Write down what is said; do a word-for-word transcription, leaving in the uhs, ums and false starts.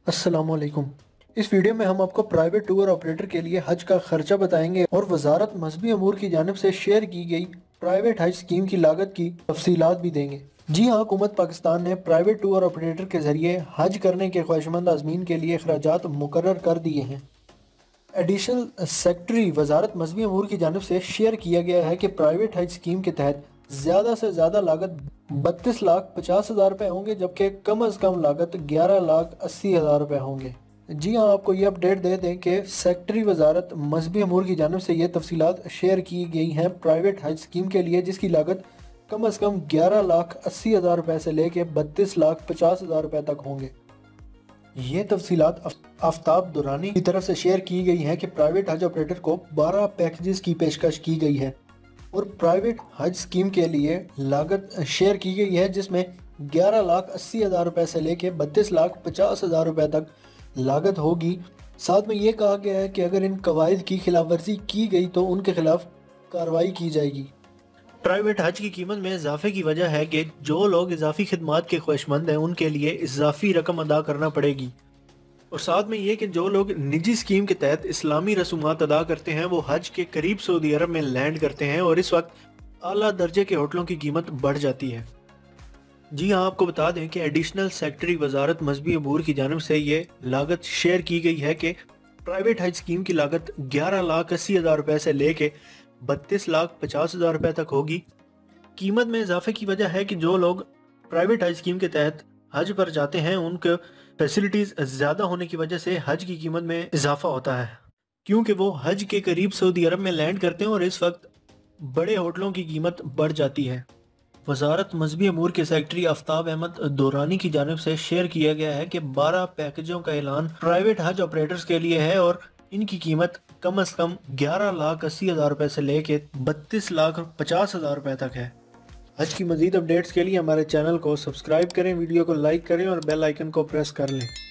अस्सलाम वालेकुम। इस वीडियो में हम आपको प्राइवेट टूर ऑपरेटर के लिए हज का खर्चा बताएंगे और वजारत मजहबी अमूर की जानिब से शेयर की गई प्राइवेट हज स्कीम की लागत की तफसीलात भी देंगे। जी हाँ, हुकूमत पाकिस्तान ने प्राइवेट टूर ऑपरेटर के जरिए हज करने के ख्वाहिशमंद आज़मीन के लिए अखराजात मुकर्रर कर दिए हैं। एडिशनल सेक्रेटरी वजारत मजहबी अमूर की जानिब से शेयर किया गया है कि प्राइवेट हज स्कीम के तहत ज़्यादा से ज़्यादा लागत बत्तीस लाख पचास हज़ार रुपये होंगे, जबकि कम अज़ कम लागत ग्यारह लाख अस्सी हज़ार रुपये होंगे। जी हाँ, आपको ये अपडेट दे दें कि सेक्रेटरी वजारत मजहबी अमूर की जानिब से ये तफसीलात शेयर की गई हैं प्राइवेट हज स्कीम के लिए, जिसकी लागत कम अज़ कम ग्यारह लाख अस्सी हज़ार रुपये से लेके बत्तीस लाख पचास हज़ार रुपये तक होंगे। ये तफसीलात आफ्ताब दुरानी की तरफ से शेयर की गई हैं कि प्राइवेट हज ऑपरेटर को बारह पैकेजेस की पेशकश की गई है और प्राइवेट हज स्कीम के लिए लागत शेयर की गई है, जिसमें ग्यारह लाख अस्सी हज़ार रुपये से लेके बत्तीस लाख पचास हज़ार रुपये तक लागत होगी। साथ में ये कहा गया है कि अगर इन कवायद की खिलाफ वर्जी की गई तो उनके खिलाफ कार्रवाई की जाएगी। प्राइवेट हज की कीमत में इजाफे की वजह है कि जो लोग इजाफी खिदमात के ख्वाहिशमंद हैं उनके लिए इजाफी रकम अदा करना पड़ेगी, और साथ में ये कि जो लोग निजी स्कीम के तहत इस्लामी रसूमात अदा करते हैं वो हज के करीब सऊदी अरब में लैंड करते हैं और इस वक्त आला दर्जे के होटलों की कीमत बढ़ जाती है। जी हाँ, आपको बता दें कि एडिशनल सेक्रेटरी वजारत मजहबी अमूर की जानिब से ये लागत शेयर की गई है कि प्राइवेट हज स्कीम की लागत ग्यारह लाख अस्सी हज़ार रुपये से लेके बत्तीस लाख पचास हज़ार रुपये तक होगी। कीमत में इजाफे की वजह है कि जो लोग प्राइवेट हज स्कीम के तहत हज पर जाते हैं उनके फैसिलिटीज़ ज़्यादा होने की वजह से हज की कीमत में इजाफा होता है, क्योंकि वो हज के करीब सऊदी अरब में लैंड करते हैं और इस वक्त बड़े होटलों की कीमत बढ़ जाती है। वजारत मजहबी अमूर के सेक्रेटरी आफ्ताब अहमद दुरानी की जानिब से शेयर किया गया है कि बारह पैकेजों का ऐलान प्राइवेट हज ऑपरेटर्स के लिए है और इनकी कीमत कम अज़ कम ग्यारह लाख अस्सी हज़ार रुपये से लेके बत्तीस लाख पचास हज़ार रुपये तक है। हज की मज़ीद अपडेट्स के लिए हमारे चैनल को सब्सक्राइब करें, वीडियो को लाइक करें और बेल आइकन को प्रेस कर लें।